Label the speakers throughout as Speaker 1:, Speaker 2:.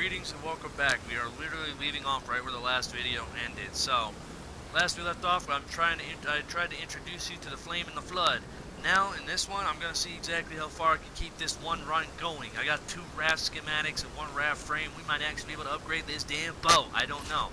Speaker 1: Greetings and welcome back. We are literally leaving off right where the last video ended. So, last we left off, I tried to introduce you to the Flame and the Flood. Now, in this one, I'm going to see exactly how far I can keep this one run going. I got 2 raft schematics and 1 raft frame. We might actually be able to upgrade this damn boat. I don't know.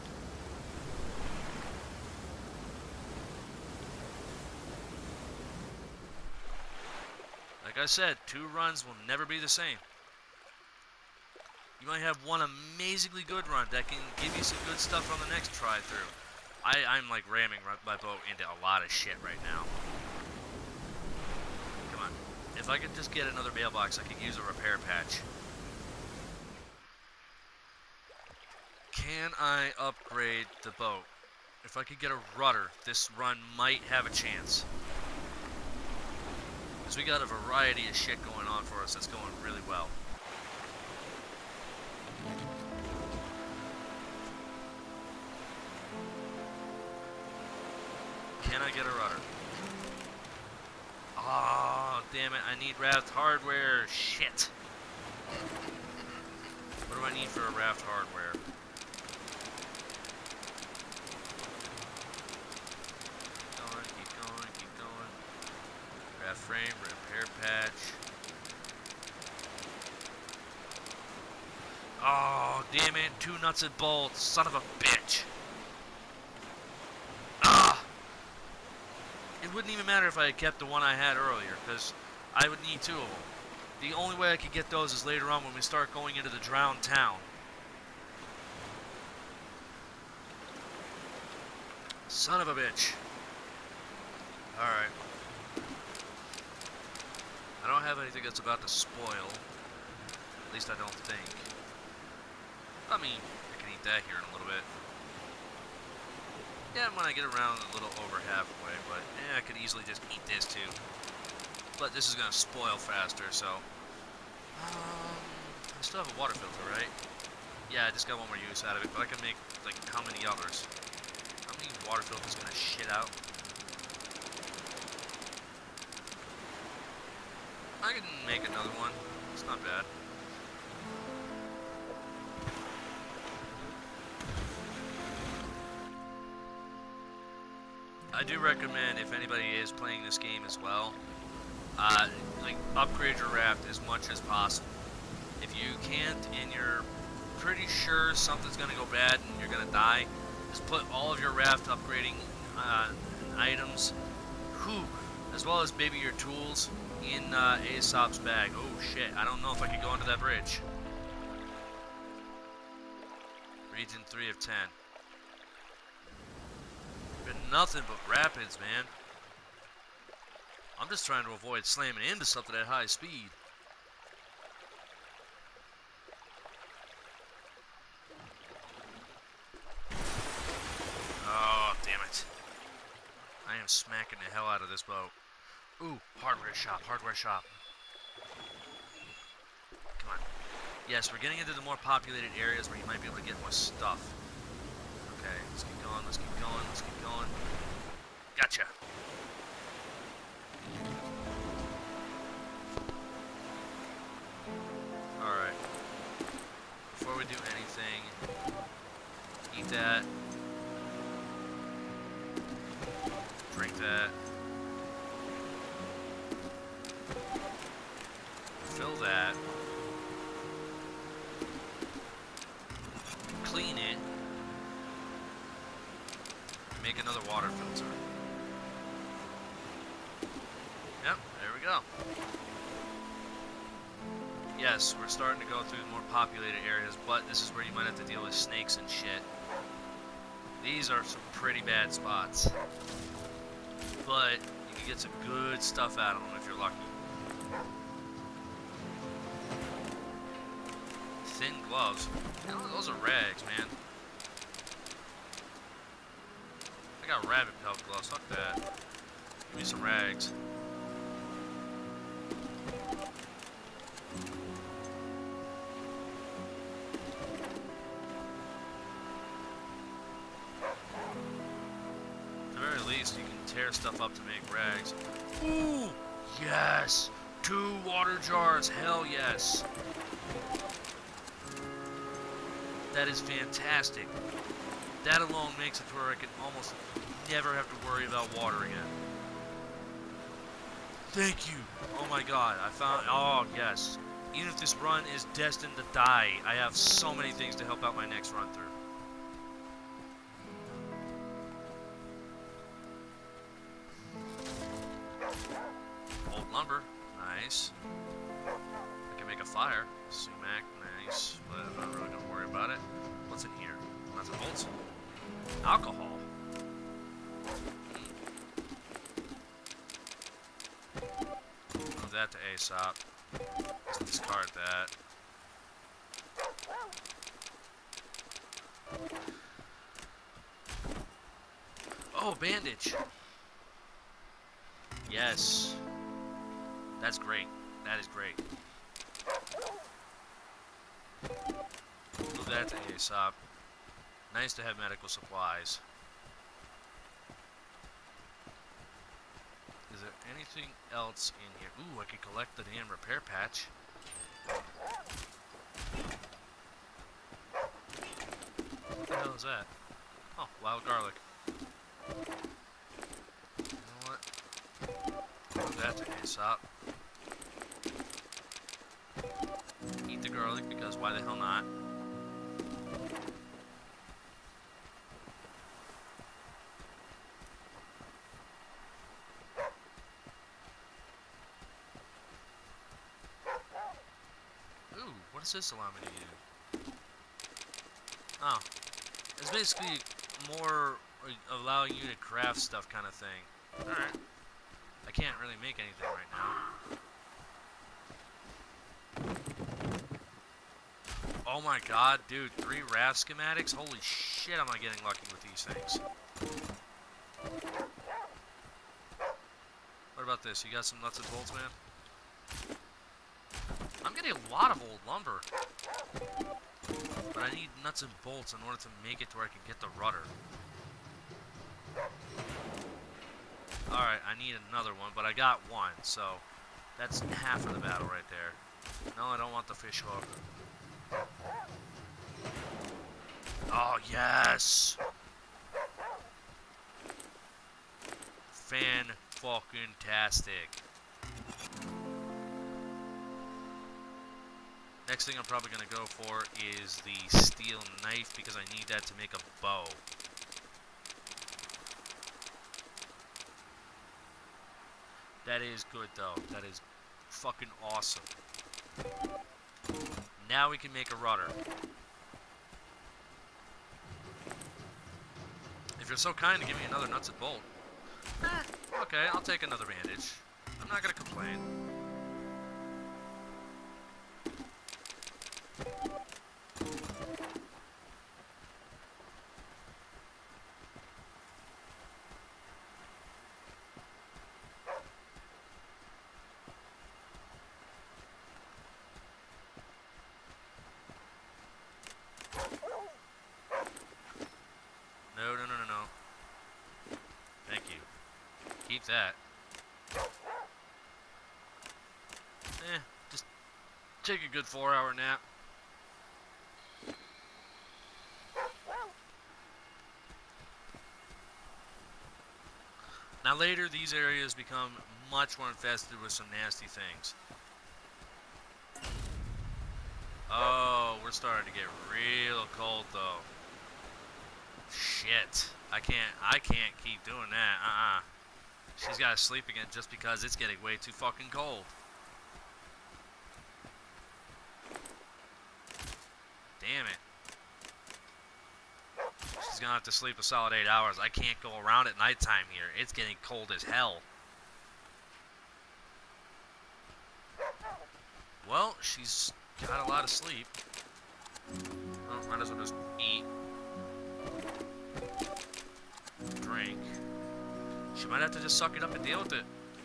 Speaker 1: Like I said, 2 runs will never be the same. You might have one amazingly good run that can give you some good stuff on the next try through. I'm like ramming my boat into a lot of shit right now. Come on. If I could just get another mailbox, I could use a repair patch. Can I upgrade the boat? If I could get a rudder, this run might have a chance. Because we got a variety of shit going on for us that's going really well. Can I get a rudder? Oh, damn it. I need raft hardware. Shit. What do I need for a raft hardware? Keep going. Raft frame, repair patch. Oh, damn it. 2 nuts and bolts. Son of a bitch. It wouldn't even matter if I had kept the one I had earlier, because I would need 2 of them. The only way I could get those is later on when we start going into the drowned town. Son of a bitch. Alright. I don't have anything that's about to spoil. At least I don't think. I mean, I can eat that here in a little bit. Yeah, when I get around a little over halfway, but yeah, I could easily just eat this too. But this is gonna spoil faster, so I still have a water filter, right? Yeah, I just got 1 more use out of it, but I can make like how many others? How many water filters gonna shit out? I can make another one. It's not bad. I do recommend, if anybody is playing this game as well, like upgrade your raft as much as possible. If you can't and you're pretty sure something's going to go bad and you're going to die, just put all of your raft upgrading items, as well as maybe your tools, in Aesop's bag. Oh shit, I don't know if I can go under that bridge. Region 3 of 10. Been nothing but rapids, man. I'm just trying to avoid slamming into something at high speed. Oh, damn it. I am smacking the hell out of this boat. Ooh, hardware shop. Come on. Yes, we're getting into the more populated areas where you might be able to get more stuff. Okay, let's keep going. Gotcha. Alright. Before we do anything, eat that. Drink that. Fill that. Clean it. Make another water filter. Yep, there we go. Yes, we're starting to go through the more populated areas, but this is where you might have to deal with snakes and shit. These are some pretty bad spots. But you can get some good stuff out of them if you're lucky. Thin gloves. You know, those are rags, man. I got rabbit pelt gloves. Fuck that. Give me some rags. At the very least, you can tear stuff up to make rags. Ooh! Yes! 2 water jars! Hell yes! That is fantastic. That alone makes it to where I can almost never have to worry about water again. Thank you. Oh my god, I found... Oh, yes. Even if this run is destined to die, I have so many things to help out my next run through. Old lumber. Nice. I can make a fire. Sumac. Nice. But I'm not really going to worry about it. What's in here? Nuts and bolts. Alcohol. Move that to Aesop. Let's discard that. Oh, bandage. Yes. That's great. That is great. Move that to Aesop. Nice to have medical supplies. Is there anything else in here? Ooh, I could collect the damn repair patch. What the hell is that? Oh, wild garlic. You know what? Move that to Aesop. Eat the garlic because why the hell not? What does this allow me to do? Oh. It's basically more allowing you to craft stuff kind of thing. Alright. I can't really make anything right now. Oh my god, dude. 3 raft schematics? Holy shit, am I getting lucky with these things. What about this? You got some nuts and bolts, man? I'm getting a lot of old lumber. But I need nuts and bolts in order to make it to where I can get the rudder. Alright, I need another one, but I got one, so that's half of the battle right there. No, I don't want the fish hook. Oh, yes! Fan-fucking-tastic. Next thing I'm probably going to go for is the steel knife because I need that to make a bow. That is good though. That is fucking awesome. Now we can make a rudder. If you're so kind to give me another nuts and bolt. Okay, I'll take another bandage. I'm not going to complain. No. Thank you. Keep that. Just take a good 4-hour nap. Now later, these areas become much more infested with some nasty things. Oh, we're starting to get real cold though. Shit. I can't keep doing that. She's gotta sleep again just because it's getting way too fucking cold. Damn it. She's gonna have to sleep a solid 8 hours. I can't go around at nighttime here. It's getting cold as hell. Well, she's got a lot of sleep. Well, might as well just eat. Drink. She might have to just suck it up and deal with it.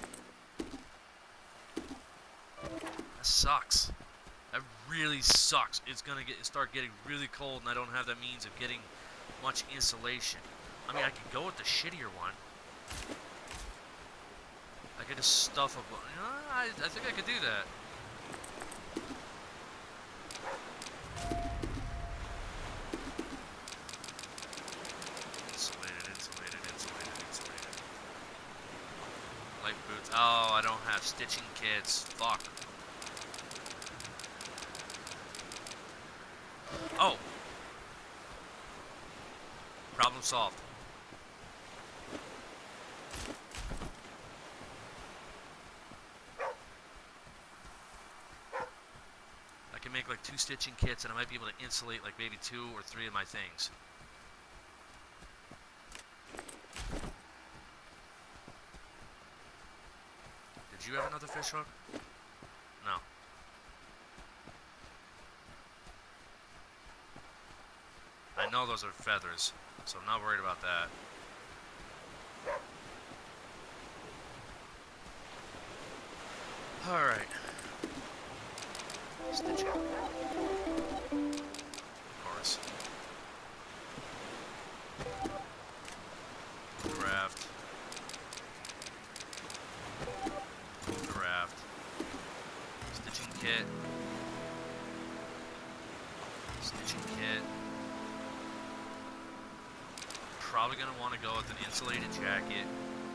Speaker 1: That sucks. That really sucks. It's gonna start getting really cold, and I don't have the means of getting much insulation. I mean, I could go with the shittier one. I could just stuff a... You know, I think I could do that. enough stitching kits. Fuck. Oh! Problem solved. I can make like 2 stitching kits, and I might be able to insulate like maybe 2 or 3 of my things. Did you have another fish hook? No. I know those are feathers, so I'm not worried about that. Alright. Stitching. Of course. Raft. The raft. Stitching kit. Stitching kit. Probably gonna want to go with an insulated jacket.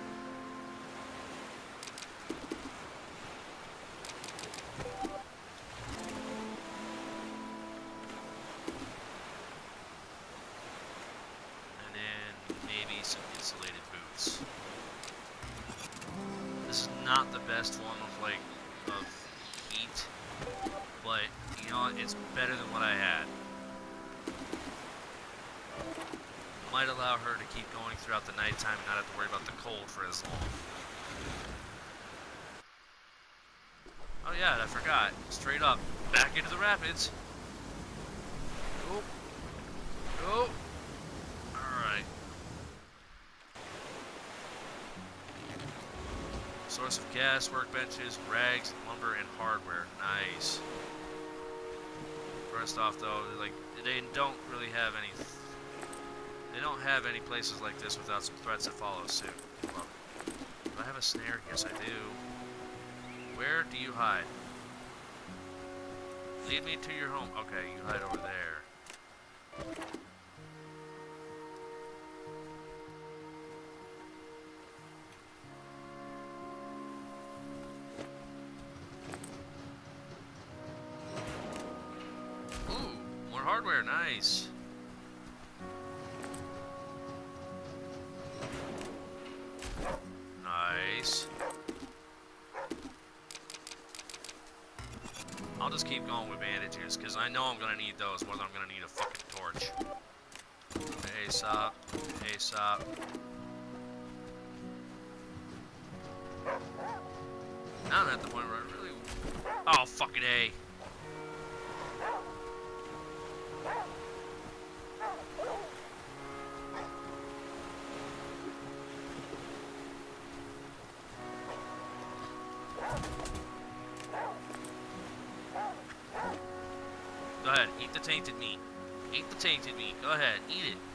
Speaker 1: And then maybe some insulated boots. This is not the best form of heat, but you know what, it's better than what I had. Might allow her to keep going throughout the nighttime and not have to worry about the cold for as long. Oh yeah, I forgot. Straight up, back into the rapids. Go. Go. Alright. Source of gas, workbenches, rags, lumber, and hardware. Nice. First off though, like, they don't really have any... They don't have any places like this without some threats that follow suit. Well, do I have a snare? Yes, I do. Where do you hide? Lead me to your home. Okay, you hide over there. Ooh, more hardware. Nice. I'll just keep going with bandages, because I know I'm going to need those, whether I'm going to need a fucking torch. Aesop. Aesop. Now I'm at the point where I really... Oh, fucking A. Go ahead, eat the tainted meat. Eat the tainted meat. Go ahead, eat it.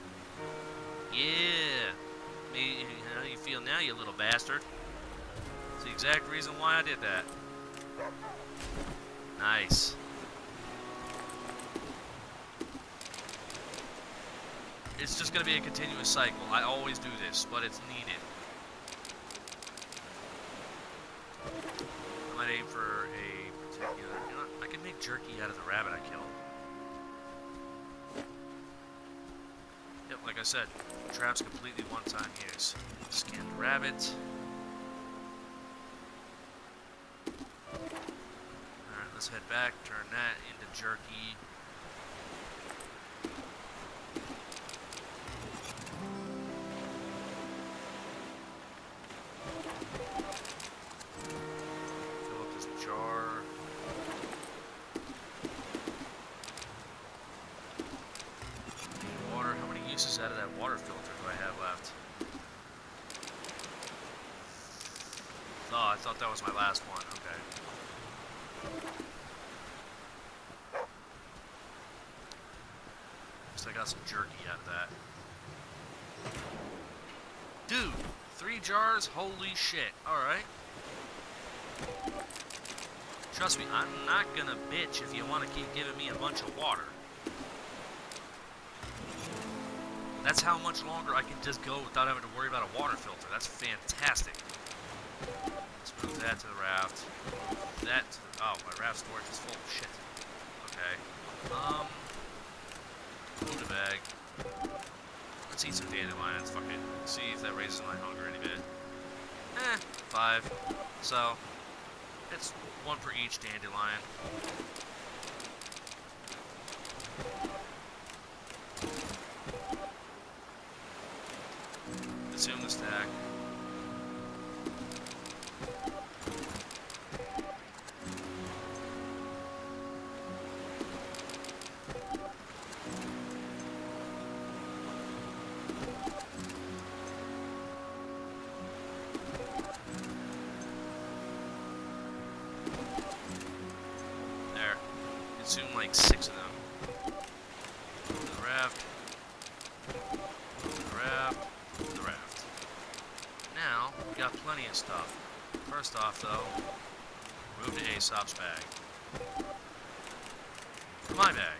Speaker 1: Yeah. How do you feel now, you little bastard? It's the exact reason why I did that. Nice. It's just going to be a continuous cycle. I always do this, but it's needed. I might aim for a particular... You know what? I can make jerky out of the rabbit I killed. Yep, like I said, trap's completely one-time use. Skinned rabbit. Alright, let's head back, turn that into jerky. Fill up this jar. Water, how many uses out of that water filter do I have left? Oh, I thought that was my last one, okay. So I got some jerky out of that. Dude, 3 jars? Holy shit. Alright. Trust me, I'm not gonna bitch if you want to keep giving me a bunch of water. That's how much longer I can just go without having to worry about a water filter. That's fantastic. Let's move that to the raft. That to the, oh, my raft storage is full. Shit. Okay. Food a bag. Let's eat some dandelions. Fuck it. See if that raises my hunger any bit. 5. So, it's 1 for each dandelion. Consume the stack. There. Consume like 6 of them. The raft. The raft. The raft. Now, we got plenty of stuff. First off, though, move to Aesop's bag. My bag.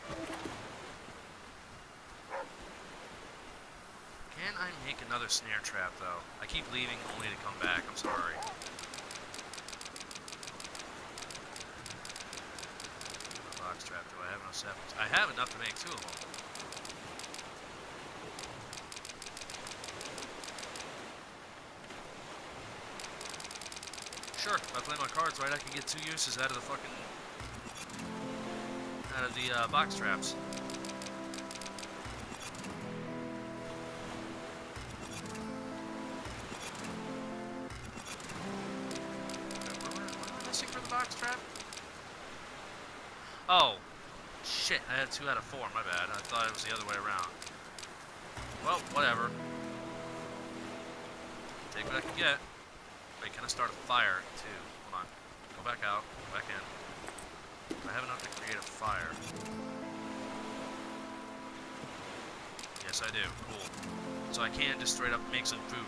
Speaker 1: Can I make another snare trap, though? I keep leaving only to come back. I'm sorry. Box trap. Do I have enough saplings? I have enough to make 2 of them. Sure, if I play my cards right, I can get 2 uses out of the fucking... out of the box traps. What am I missing for the box trap? Oh, shit, I had 2 out of 4, my bad. I thought it was the other way around. Well, whatever. Take what I can get. Wait, can I start a fire, too? Hold on. Go back out. Go back in. I have enough to create a fire. Yes, I do. Cool. So I can just straight up make some food.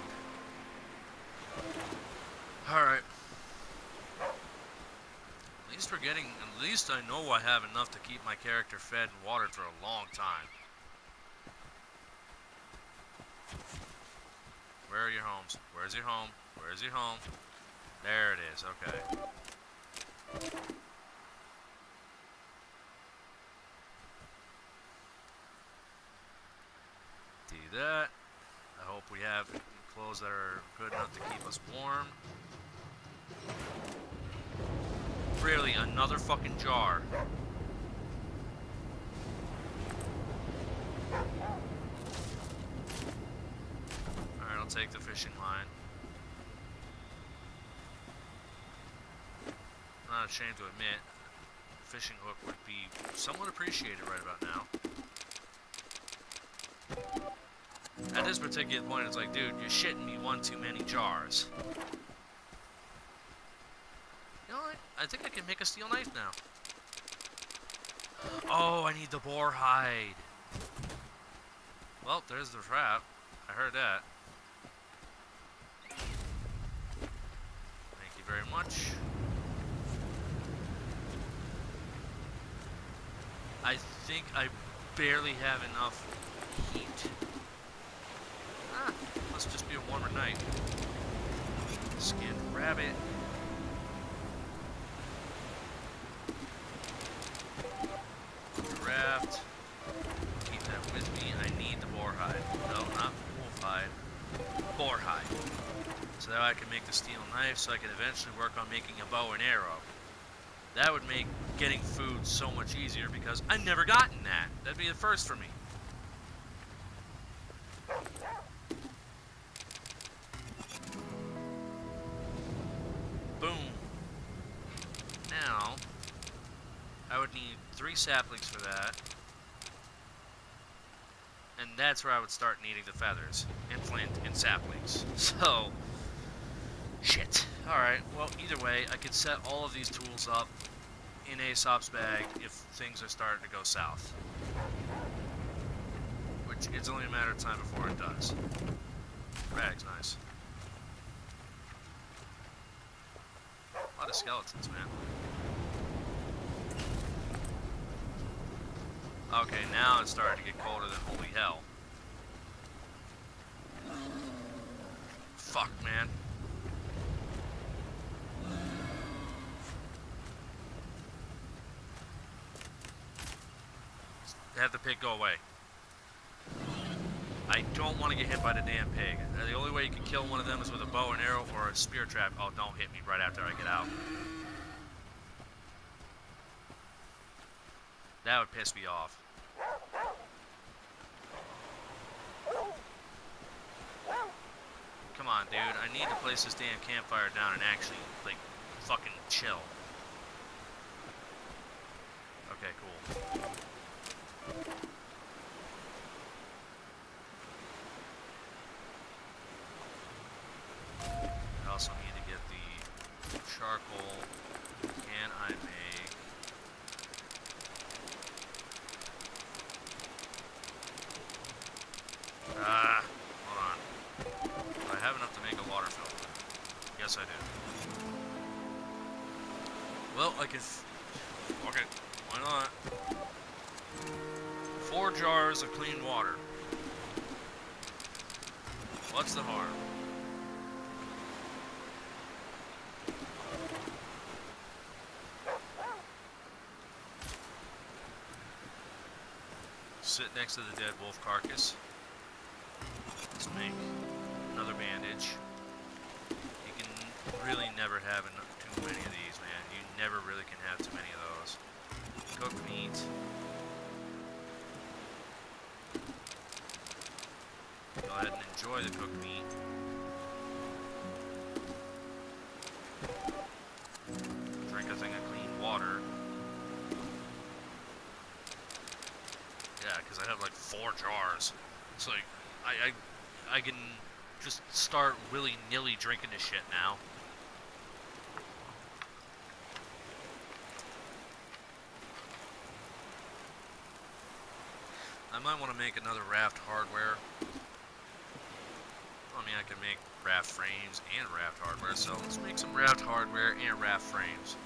Speaker 1: Alright. At least we're getting... At least I know I have enough to keep my character fed and watered for a long time. Where are your homes? Where's your home? Where's your home? There it is, okay. Do that. I hope we have clothes that are good enough to keep us warm. Really, another fucking jar. Alright, I'll take the fishing line. I'm not ashamed to admit, a fishing hook would be somewhat appreciated right about now. At this particular point, it's like, dude, you're shitting me 1 too many jars. You know what? I think I can make a steel knife now. Oh, I need the boar hide. Well, there's the trap. I heard that. Thank you very much. I think I barely have enough heat. Ah, must just be a warmer night. Skinned rabbit. Raft. Keep that with me. I need the boar hide. No, not wolf hide. Boar hide. So that I can make the steel knife so I can eventually work on making a bow and arrow. That would make getting food so much easier because I've never gotten that. That'd be the first for me. Boom. Now, I would need 3 saplings for that. And that's where I would start needing the feathers and flint and saplings. So, shit. Alright, well, either way, I could set all of these tools up in Aesop's bag if things are starting to go south. Which, it's only a matter of time before it does. Bag's nice. A lot of skeletons, man. Okay, now it's starting to get colder than holy hell. Fuck, man. have the pig go away. I don't want to get hit by the damn pig. The only way you can kill one of them is with a bow and arrow or a spear trap. Oh, don't hit me right after I get out. That would piss me off. Come on, dude. I need to place this damn campfire down and actually, like, fucking chill. Okay, cool. I also need to get the charcoal. Can I make... hold on. Do I have enough to make a water filter? Yes, I do. Well, I can... Okay, why not? 4 jars of clean water. What's the harm? Sit next to the dead wolf carcass. Let's make another bandage. You can really never have too many of these, man. You never really can have too many of those. Cooked meat. Go ahead and enjoy the cooked meat. Drink a thing of clean water. Yeah, because I have like 4 jars. It's like, I can just start willy-nilly drinking this shit now. I might want to make another raft hardware. I mean, I can make raft frames and raft hardware, so let's make some raft hardware and raft frames.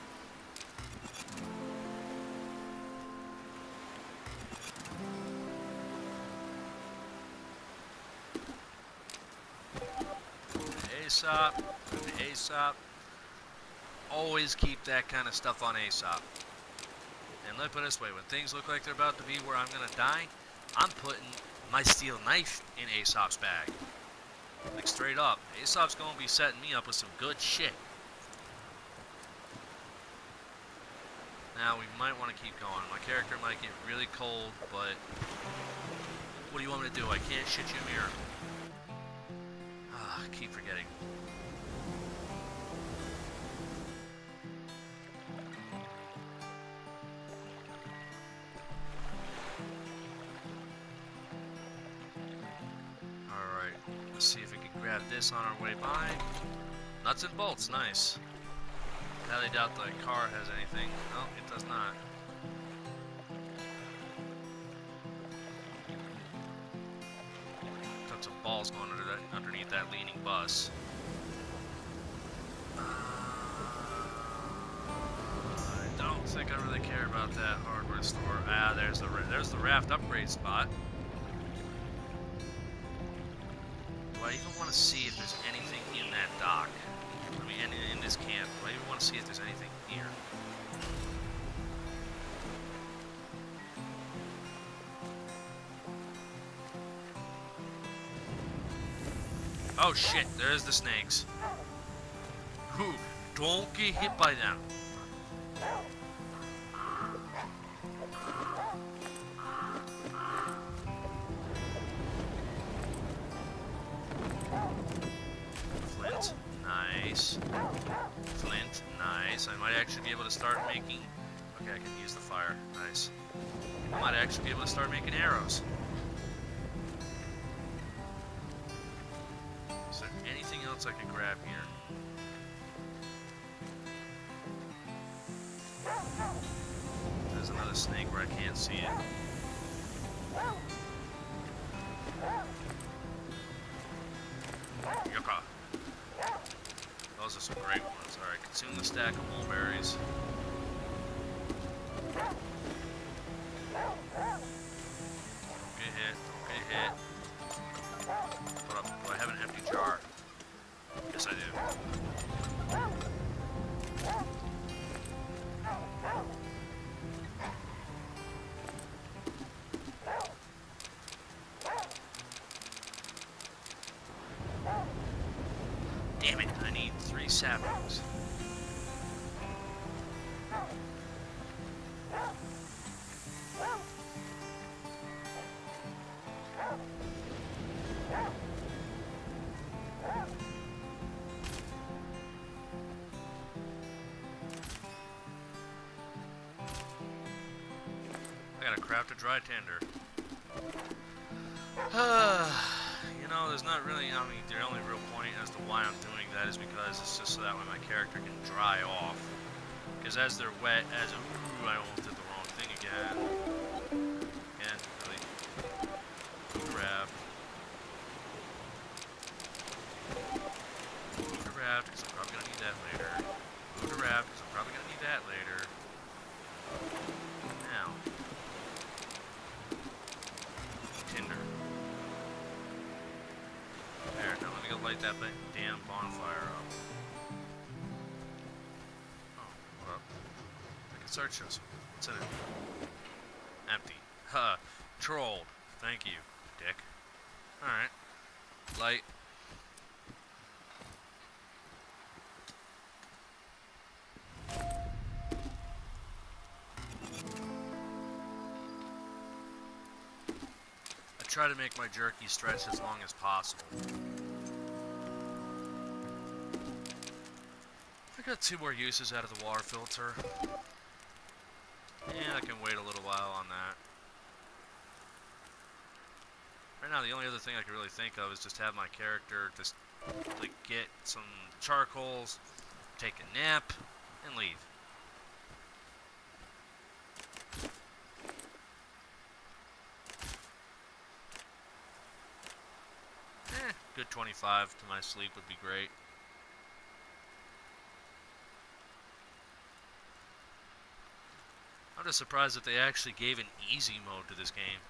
Speaker 1: Aesop. Always keep that kind of stuff on Aesop. And let's put it this way, when things look like they're about to be where I'm gonna die, I'm putting my steel knife in Aesop's bag. Like, straight up. Aesop's gonna be setting me up with some good shit. Now, we might want to keep going. My character might get really cold, but... what do you want me to do? I can't shit you a mirror. I keep forgetting. Alright, let's see if we can grab this on our way by. Nuts and bolts, nice. Highly doubt the car has anything. No, it does not. Got some balls going underneath that leaning bus. I don't think I really care about that hardware store. Ah, there's the raft upgrade spot. Do I even want to see if there's anything in that dock? I mean, in this camp. Do I even want to see if there's anything here? Oh shit, there's the snakes. Whew, don't get hit by them. Flint, nice. Flint, nice. I might actually be able to start making... okay, I can use the fire, nice. I might actually be able to start making arrows. Is there anything else I can grab here? There's another snake where I can't see it. Yucca. Those are some great ones. Alright, consume the stack of mulberries. Don't get hit, don't get hit. Hold up, do I have an empty jar? Yes, I do. saplings. I gotta craft a dry tinder. You know, there's not really, I mean, the only real point as to why I'm doing that is because it's just so that way my character can dry off. Because as they're wet, ooh, I almost did the wrong thing again. Again, really. Food raft. Food raft, because I'm probably gonna need that later. Food raft, because I'm probably gonna need that later. Now. Tinder. There, now let me go light that damn bonfire up. Oh, what up? I can search this. What's in it? Empty. Huh. Trolled. Thank you, dick. Alright. Light. Try to make my jerky stretch as long as possible. I got 2 more uses out of the water filter. And I can wait a little while on that. Right now, the only other thing I can really think of is just have my character just like get some charcoals, take a nap, and leave. Good 25 to my sleep would be great. I'm just surprised that they actually gave an easy mode to this game.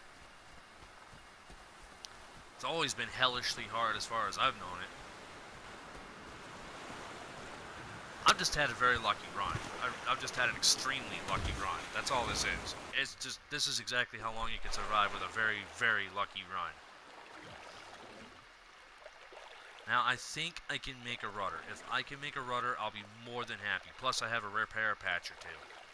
Speaker 1: It's always been hellishly hard as far as I've known it. I've just had a very lucky run. I've just had an extremely lucky run. That's all this is. It's just, this is exactly how long you can survive with a very, very lucky run. Now, I think I can make a rudder. If I can make a rudder, I'll be more than happy. Plus, I have a repair patch or 2.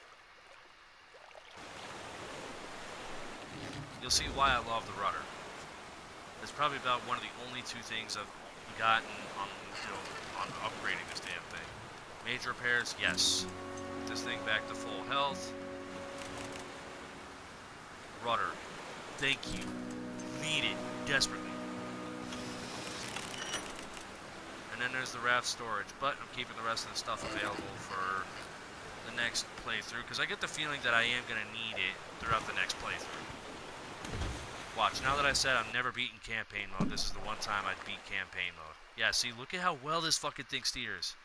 Speaker 1: You'll see why I love the rudder. It's probably about one of the only 2 things I've gotten on, on upgrading this damn thing. Major repairs, yes. Get this thing back to full health. Rudder, thank you. Need it desperately. And then there's the raft storage, but I'm keeping the rest of the stuff available for the next playthrough, because I get the feeling that I am going to need it throughout the next playthrough. Watch, now that I said I'm never beating campaign mode, this is the one time I'd beat campaign mode. Yeah, see, look at how well this fucking thing steers.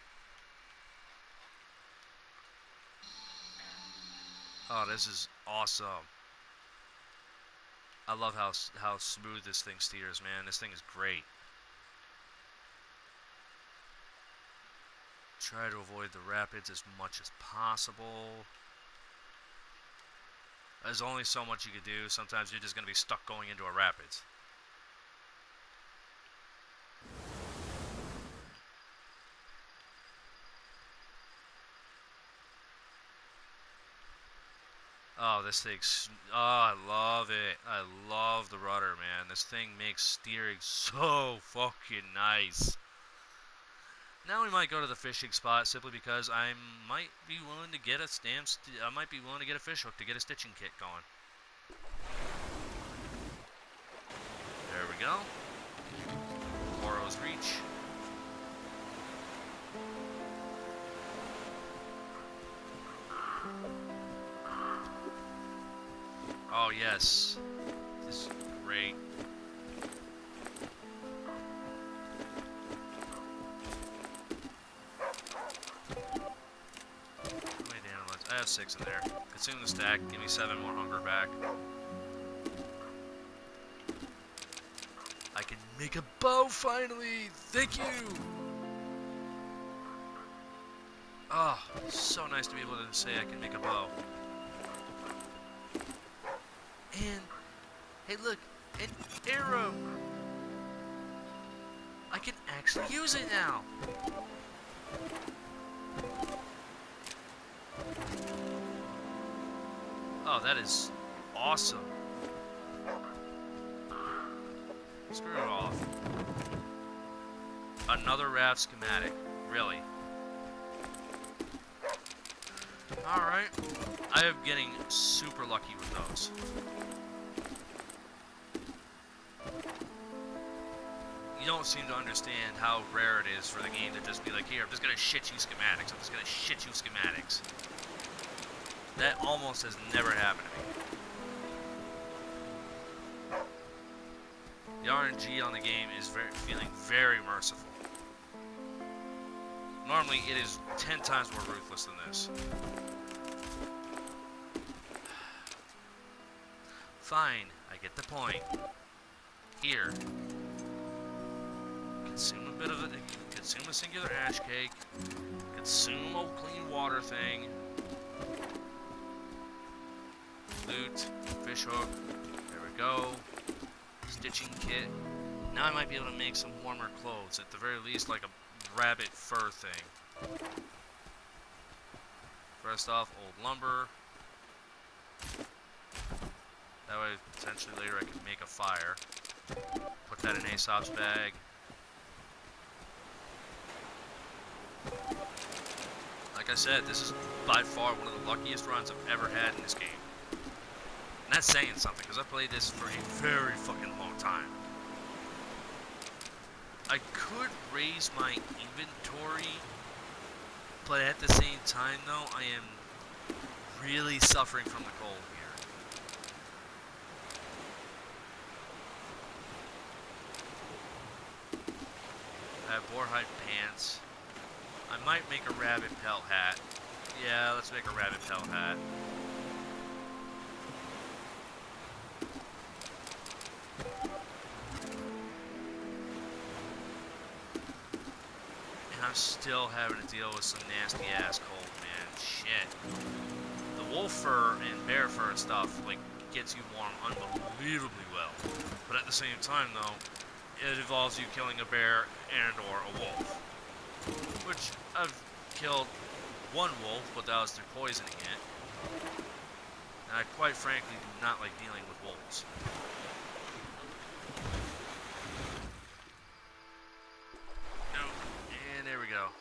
Speaker 1: Oh, this is awesome. I love how smooth this thing steers, man. This thing is great. Try to avoid the rapids as much as possible. There's only so much you can do. Sometimes you're just going to be stuck going into a rapids. Oh, this thing's... Oh, I love it. I love the rudder, man. This thing makes steering so fucking nice. Now we might go to the fishing spot simply because I might be willing to get a I might be willing to get a fish hook to get a stitching kit going. There we go. Moro's Reach. Oh yes, this is great. I have 6 in there. Consume the stack. Give me 7 more hunger back. I can make a bow finally! Thank you! Oh, so nice to be able to say I can make a bow. And, hey look, an arrow! I can actually use it now! Oh, that is awesome. Screw it off. Another raft schematic. Really? Alright. I am getting super lucky with those. You don't seem to understand how rare it is for the game to just be like, here, I'm just gonna shit you schematics. I'm just gonna shit you schematics. That almost has never happened to me. The RNG on the game is feeling very merciful. Normally, it is 10 times more ruthless than this. Fine, I get the point. Here. Consume a bit of it. Consume a singular ash cake. Consume a clean water thing. Loot. Fish hook. There we go. Stitching kit. Now I might be able to make some warmer clothes. At the very least, like a rabbit fur thing. First off, old lumber. That way, potentially later I can make a fire. Put that in Aesop's bag. Like I said, this is by far one of the luckiest runs I've ever had in this game. And that's saying something, because I played this for a very fucking long time. I could raise my inventory, but at the same time, though, I am really suffering from the cold here. I have boarhide pants. I might make a rabbit pelt hat. Yeah, let's make a rabbit pelt hat. I'm still having to deal with some nasty ass cold, man. Shit. The wolf fur and bear fur and stuff, like, gets you warm unbelievably well. But at the same time, though, it involves you killing a bear and or a wolf. Which, I've killed one wolf, but that was through poisoning it. And I quite frankly do not like dealing with wolves. There we go.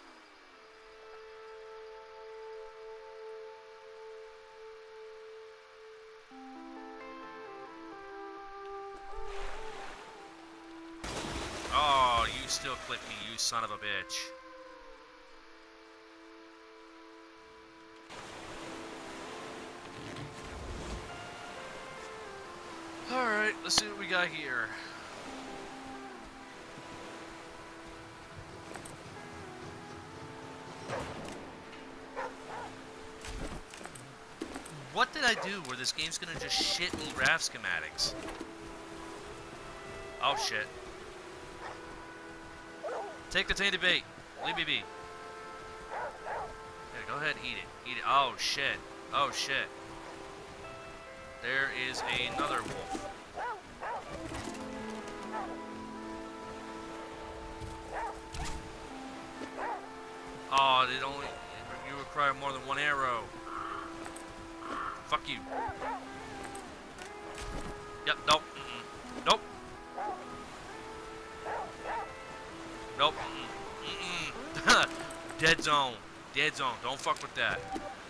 Speaker 1: Oh, you still clipped me, you son of a bitch. Alright, let's see what we got here. What did I do where this game's gonna just shit me raft schematics? Oh shit. Take the tainted bait. Leave me be. Yeah, go ahead and eat it. Eat it. Oh shit. Oh shit. There is another wolf. Oh, you require more than one arrow. Fuck you. Yep, nope. Nope. Nope. Dead zone. Dead zone. Don't fuck with that.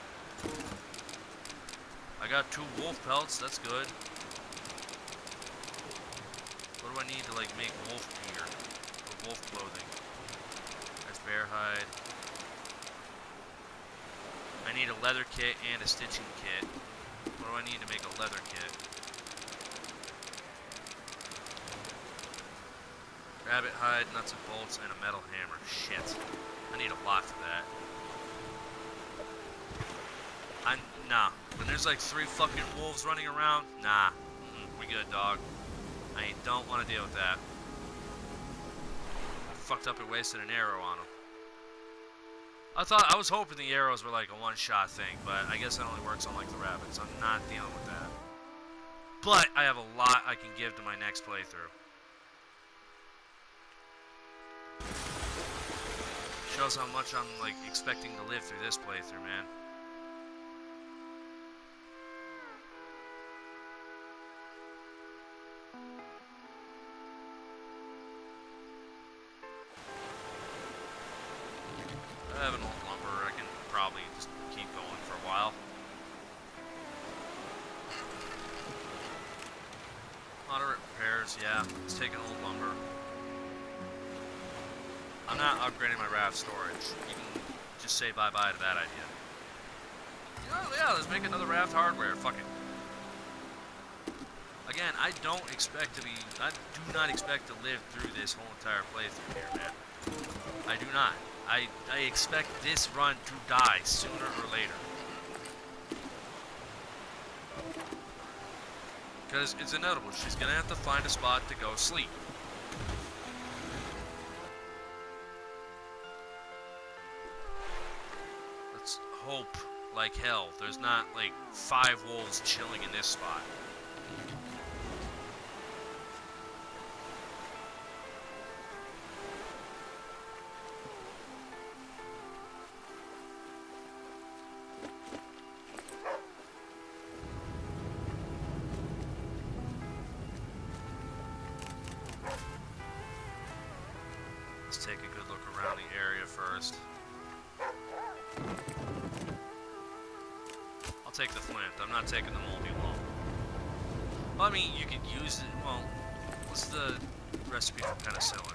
Speaker 1: I got 2 wolf pelts. That's good. What do I need to, like, make wolf gear? Or wolf clothing? That's bear hide. I need a leather kit and a stitching kit. What do I need to make a leather kit? Rabbit hide, nuts and bolts, and a metal hammer. Shit. I need a lot for that. Nah. When there's like 3 fucking wolves running around, nah. We good, dog. I don't want to deal with that. I fucked up and wasted an arrow on them. I was hoping the arrows were like a one-shot thing, but I guess it only works on like the rabbits. I'm not dealing with that. But I have a lot I can give to my next playthrough. Shows how much I'm, like, expecting to live through this playthrough, man. I have an old lumber. I can probably just keep going for a while. Moderate repairs, yeah. Let's take an old lumber. I'm not upgrading my raft storage. You can just say bye-bye to that idea. You know, yeah, let's make another raft hardware. Fuck it. Again, I do not expect to live through this whole entire playthrough here, man. I do not. I expect this run to die sooner or later. Because it's inevitable. She's going to have to find a spot to go sleep. Let's hope like hell there's not like 5 wolves chilling in this spot. Let's take a good look around the area first. I'll take the flint. I'm not taking the moldy loam. Well, I mean, you could use it. Well, what's the recipe for penicillin?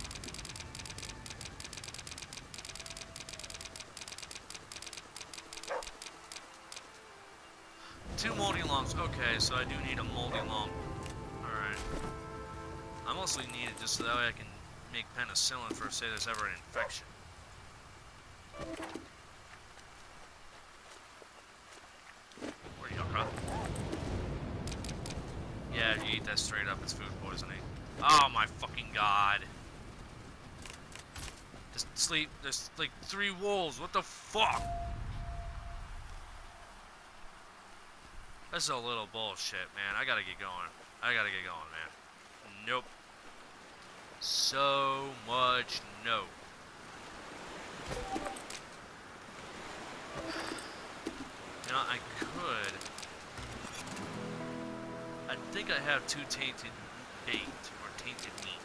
Speaker 1: Two moldy loams. Okay, so I do need a moldy loam. Alright. I mostly need it just so that way I can make penicillin for, say, there's ever an infection. Where do you go? Yeah, if you eat that straight up, it's food poisoning. Oh my fucking god. Just sleep. There's like 3 wolves. What the fuck? This is a little bullshit, man. I gotta get going. I gotta get going, man. Nope. So much no. You know, I could. I think I have 2 tainted bait or tainted meat.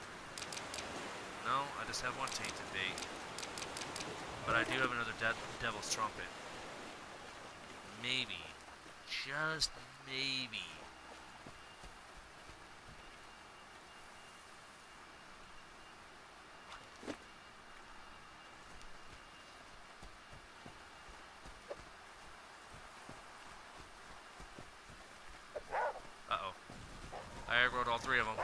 Speaker 1: No, I just have 1 tainted bait. But I do have another devil's trumpet. Maybe. Just maybe. Uh-oh. I aggroed all 3 of them.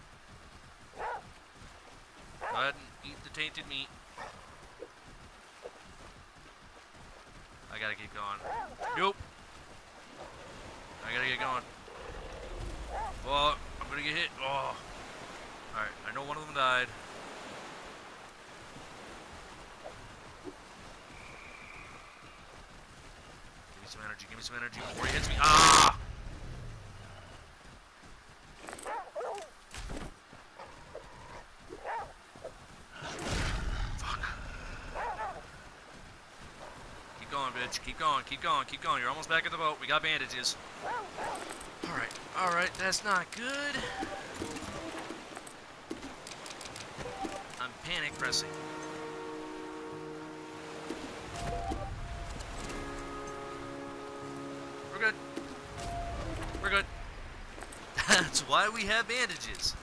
Speaker 1: Go ahead and eat the tainted meat. I gotta get going. Nope. I gotta get going. Oh, I'm gonna get hit. Oh. Alright, I know one of them died. Give me some energy, give me some energy before he hits me. Ah! Fuck. Keep going, bitch. Keep going, keep going, keep going. You're almost back in the boat. We got bandages. Alright, that's not good. I'm panic pressing. We're good. We're good. That's why we have bandages.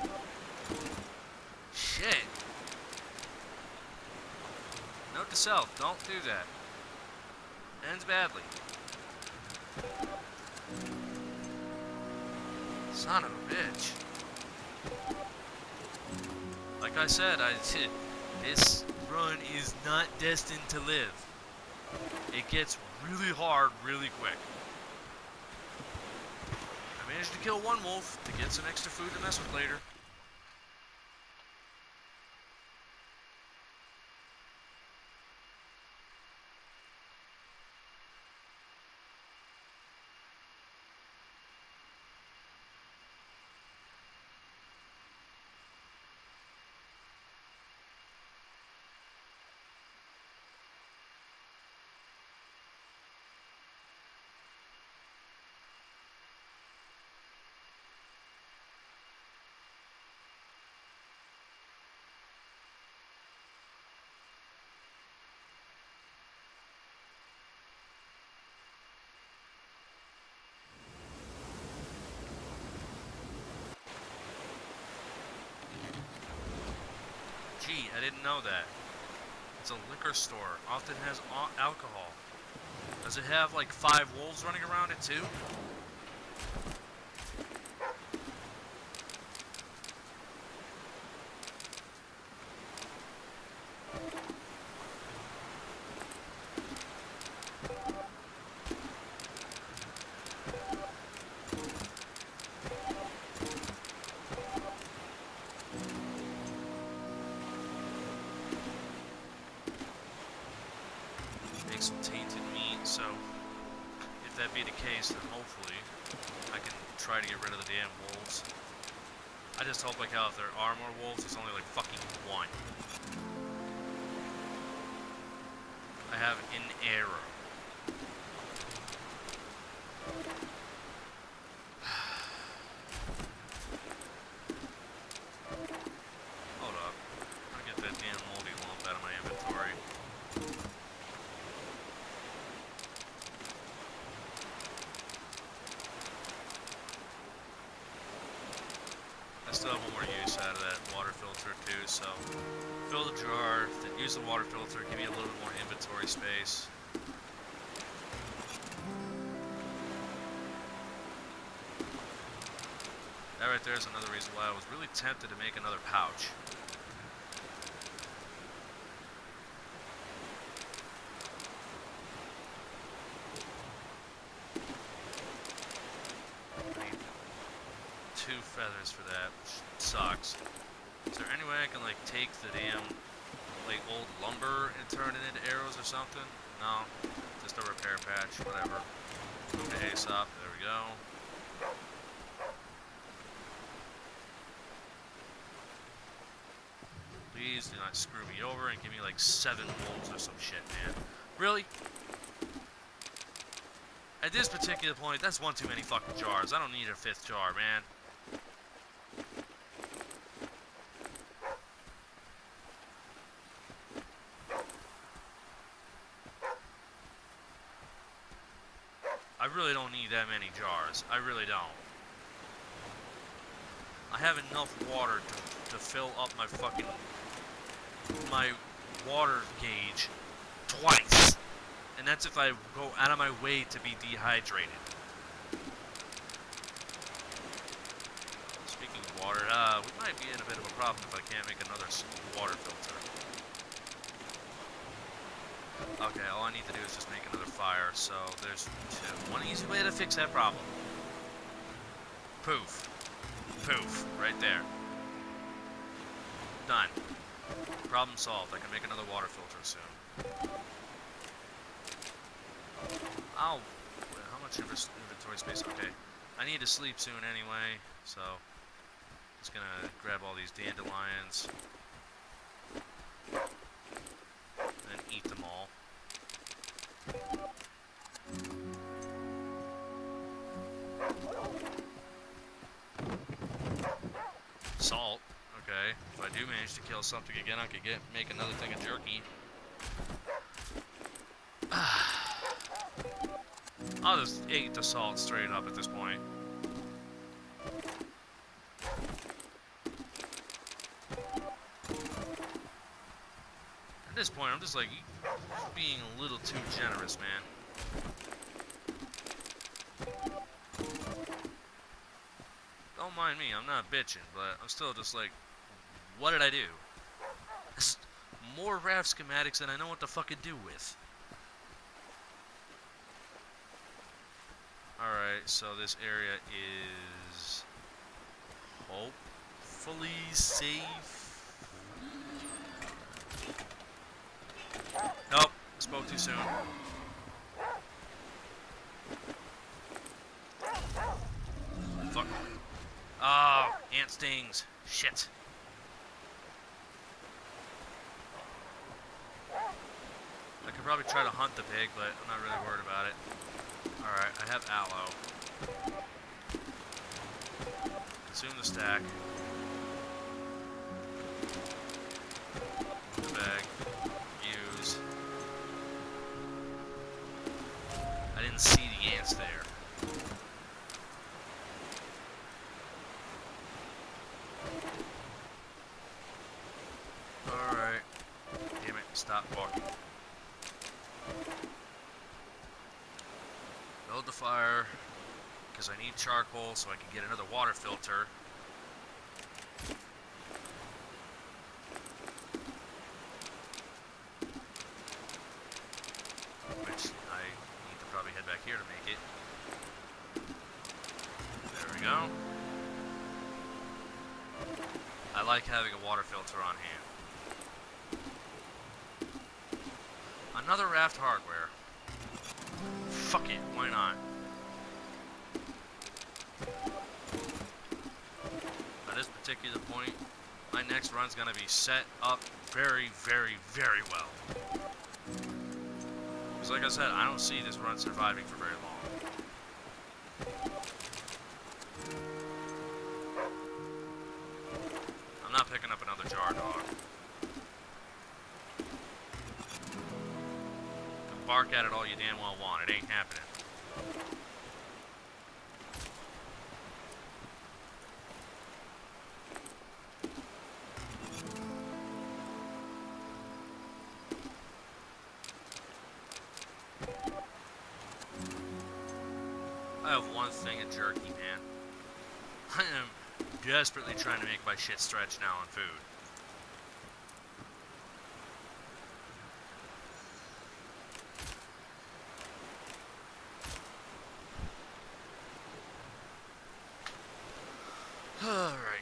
Speaker 1: Shit. Note to self, don't do that. Ends badly. Son of a bitch. Like I said, this run is not destined to live. It gets really hard really quick. I managed to kill 1 wolf to get some extra food to mess with later. didn't know that. It's a liquor store. Often has alcohol. Does it have like 5 wolves running around it too? Make some tainted meat, so if that be the case, then hopefully I can try to get rid of the damn wolves. I just hope, like, how if there are more wolves, there's only like fucking 1. I have an error. Hold up. I'm gonna get that damn moldy lump out of my inventory. I still have one more use out of that water filter too, so fill the jar, then use the water filter, give me a little bit more inventory space. That right there is another reason why I was really tempted to make another pouch. I need 2 feathers for that, which sucks. Is there any way I can, like, take the damn, like, old lumber and turn it into arrows or something? No. Just a repair patch, whatever. Move to Aesop, there we go. Please do not screw me over and give me, like, 7 wolves or some shit, man. Really? At this particular point, that's one too many fucking jars. I don't need a 5th jar, man. I really don't need that many jars. I really don't. I have enough water to fill up my fucking... my water gauge twice. And that's if I go out of my way to be dehydrated. Speaking of water, we might be in a bit of a problem if I can't make another water filter. Okay, all I need to do is just make another fire, so there's 2. One easy way to fix that problem. Poof. Poof. Right there. Done. Problem solved. I can make another water filter soon. Oh, how much inventory space? Okay. I need to sleep soon anyway, so just gonna grab all these dandelions and eat them all. Salt. Okay. If I do manage to kill something again, I could make another thing of jerky. I'll just eat the salt straight up at this point. At this point, I'm just like being a little too generous, man. Don't mind me, I'm not bitching, but I'm still just like, what did I do? More raft schematics than I know what to fucking do with. Alright, so this area is hopefully safe. Nope, spoke too soon. Fuck. Oh, ant stings. Shit. I could probably try to hunt the pig, but I'm not really worried about it. Alright, I have aloe. Consume the stack. The bag. Use. I didn't see the ants there. Alright. Stop walking. Build the fire, because I need charcoal so I can get another water filter. Which I need to probably head back here to make it. There we go. I like having a water filter on hand. Another raft hardware. Fuck it, why not? At this particular point, my next run's gonna be set up very, very, very well. Because like I said, I don't see this run surviving for very long. I'm not picking up another jar dog. Bark at it all you damn well want. It ain't happening. I have one thing of jerky, man. I am desperately trying to make my shit stretch now on food. Alright.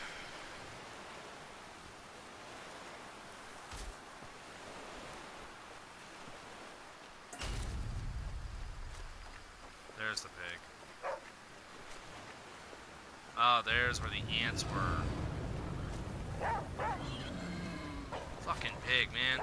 Speaker 1: There's the pig. Oh, there's where the ants were. Fucking pig, man.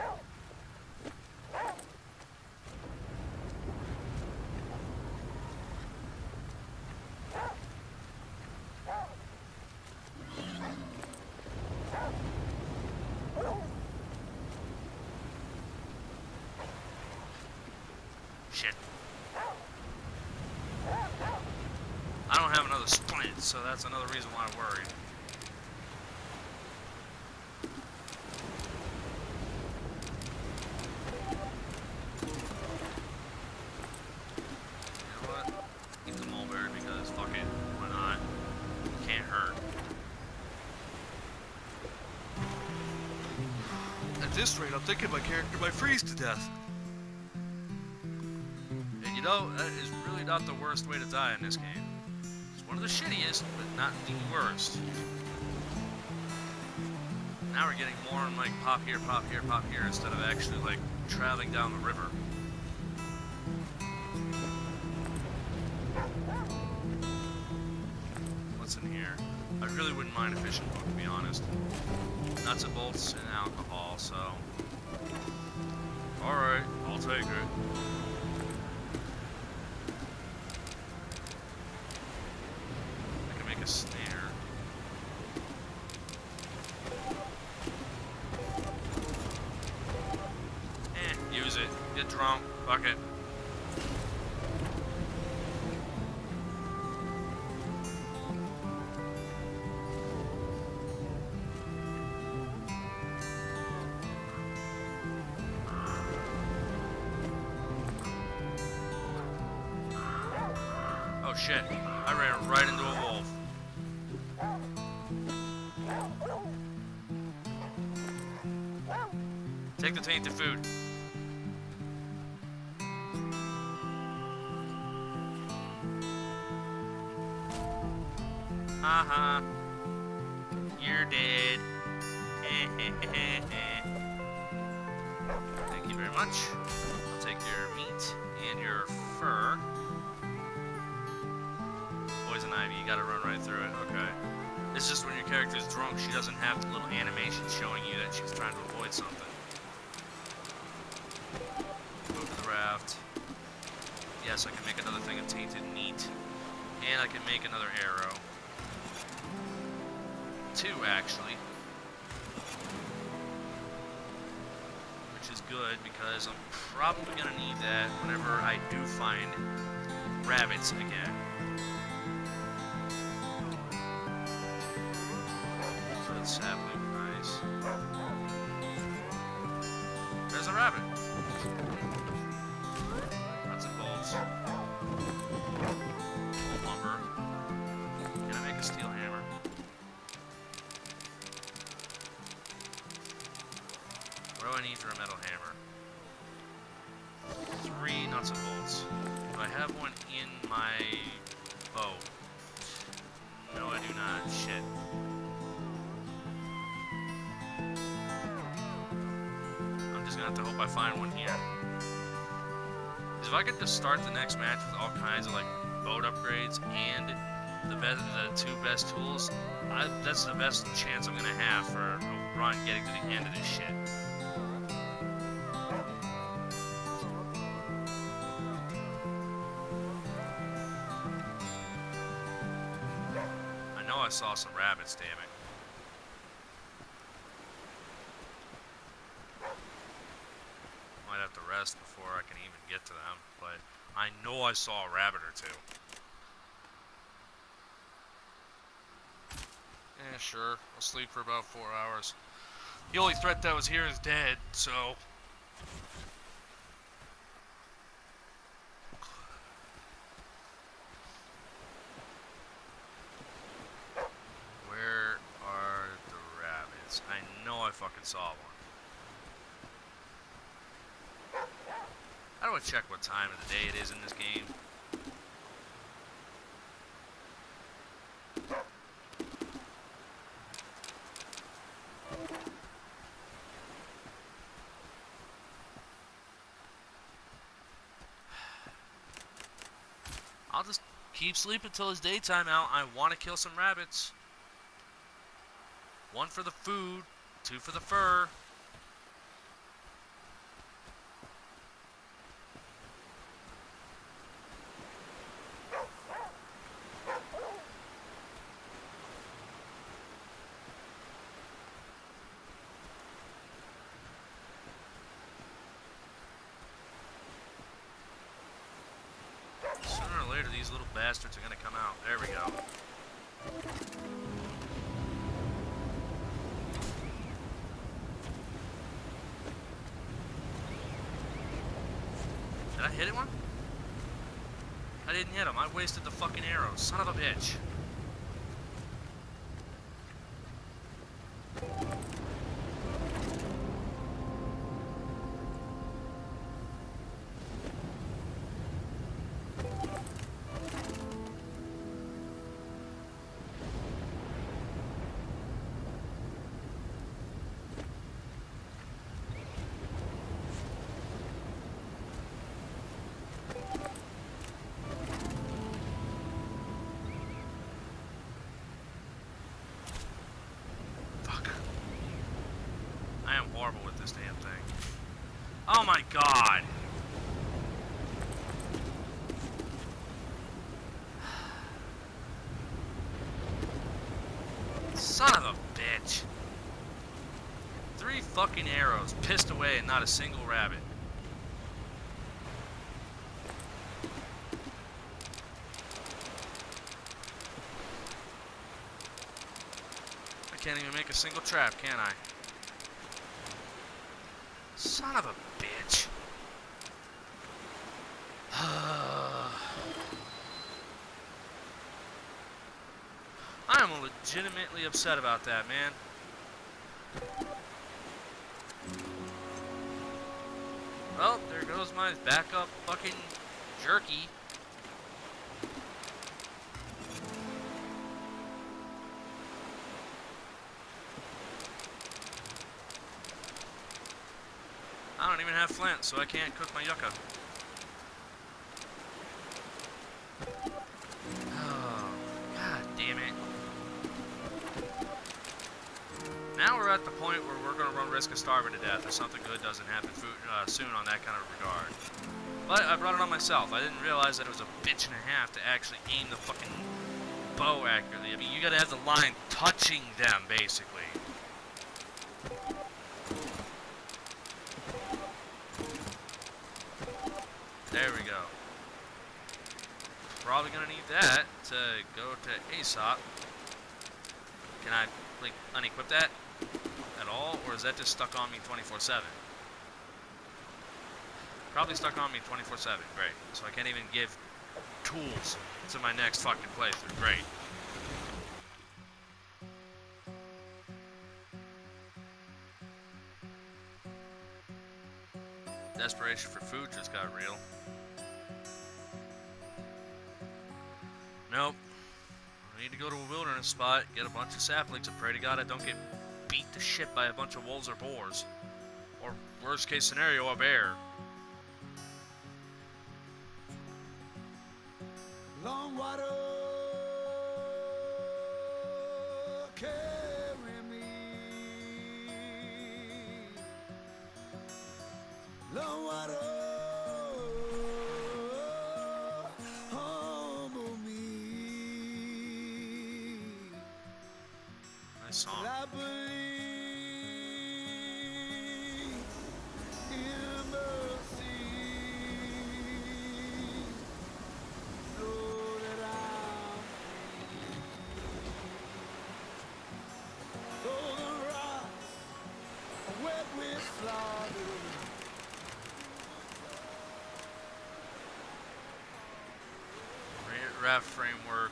Speaker 1: Shit. I don't have another splint, so that's another reason why I'm worried. You know what? Eat the mulberry because fuck it, why not? Can't hurt. At this rate, I'm thinking my character might freeze to death. You know, that is really not the worst way to die in this game. It's one of the shittiest, but not the worst. Now we're getting more on like pop here, pop here, pop here, instead of actually like traveling down the river. What's in here? I really wouldn't mind a fishing boat, to be honest. Nuts and bolts and alcohol, so... Alright, I'll take it. Snare. Use it. Get drunk. Fuck it. Oh shit. I ran right into a wolf. Take the tainted food. Haha. You're dead. Thank you very much. I'll take your meat and your fur. Poison ivy, you gotta run right through it. Okay. It's just when your character's drunk, she doesn't have the little animation showing you that she's trying to avoid something. Go to the raft. Yes, I can make another thing of tainted meat. And I can make another arrow. 2, actually. Which is good, because I'm probably going to need that whenever I do find rabbits again. Sapling, nice. there's a rabbit. Nuts and bolts. Old lumber. Can I make a steel hammer? What do I need for a metal hammer? 3 nuts and bolts. Do I have one in my bow? No, I do not. Shit. I'm just gonna have to hope I find one here. If I get to start the next match with all kinds of like boat upgrades and the 2 best tools, that's the best chance I'm gonna have for a run getting to the end of this shit. I know I saw some rabbits, damn it. Might have to rest before I can even get to them, but I know I saw a rabbit or 2. Yeah, sure. I'll sleep for about 4 hours. The only threat that was here is dead, so... Where are the rabbits? I know I fucking saw one. How do I check what time of the day it is in this game? I'll just keep sleeping till it's daytime out. I want to kill some rabbits. 1 for the food, 2 for the fur. Sooner or later, these little bastards are gonna come out. There we go. Did I hit one? I didn't hit him. I wasted the fucking arrows. Son of a bitch. Horrible with this damn thing. Oh my god! Son of a bitch! 3 fucking arrows pissed away and not a single rabbit. I can't even make a single trap, can I? Son of a bitch. I am legitimately upset about that, man. Well, there goes my backup fucking jerky. I don't even have flint, so I can't cook my yucca. Oh, god damn it. Now we're at the point where we're going to run risk of starving to death if something good doesn't happen soon on that kind of regard. But I brought it on myself. I didn't realize that it was a bitch and a half to actually aim the fucking bow accurately. I mean, you gotta have the line touching them, basically. There we go. Probably gonna need that to go to Aesop. Can I, like, unequip that at all? Or is that just stuck on me 24/7? Probably stuck on me 24/7. Great. So I can't even give tools to my next fucking playthrough. Great. Desperation for food just got real. Nope. I need to go to a wilderness spot, get a bunch of saplings, and pray to God I don't get beat to shit by a bunch of wolves or boars. Or, worst case scenario, a bear.
Speaker 2: Long water, carry me. Long water, humble me.
Speaker 1: Nice song.
Speaker 2: I believe in mercy. Know that I'm free. Though the rocks are wet with slaughter.
Speaker 1: Raft framework.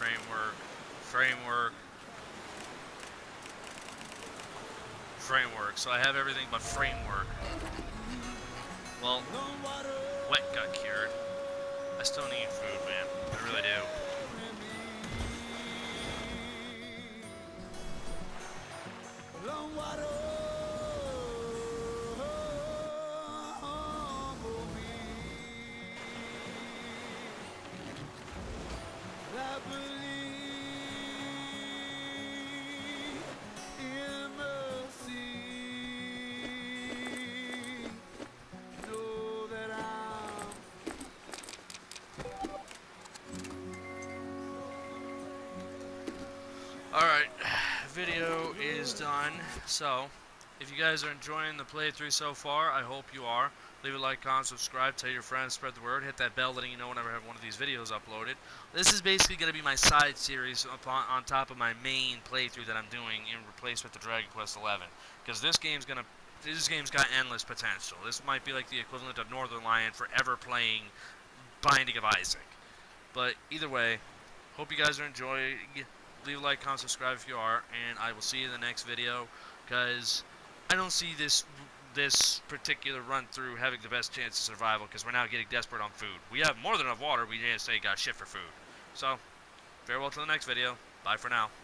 Speaker 1: So I have everything but framework. Well,
Speaker 2: Long water,
Speaker 1: wet got cured. I still need food, man. I really do.
Speaker 2: long water, humble me. I believe in mercy. Know that I'm
Speaker 1: Alright, video is done. So, if you guys are enjoying the playthrough so far, I hope you are. Leave a like, comment, subscribe, tell your friends, spread the word, hit that bell letting you know whenever I have one of these videos uploaded. This is basically going to be my side series on top of my main playthrough that I'm doing in replacement to Dragon Quest XI. Because this game's got endless potential. This might be like the equivalent of Northern Lion for ever playing Binding of Isaac. But either way, hope you guys are enjoying. Leave a like, comment, subscribe if you are, and I will see you in the next video, because I don't see this particular run-through having the best chance of survival, because we're now getting desperate on food. We have more than enough water, we just ain't got shit for food. So, farewell to the next video. Bye for now.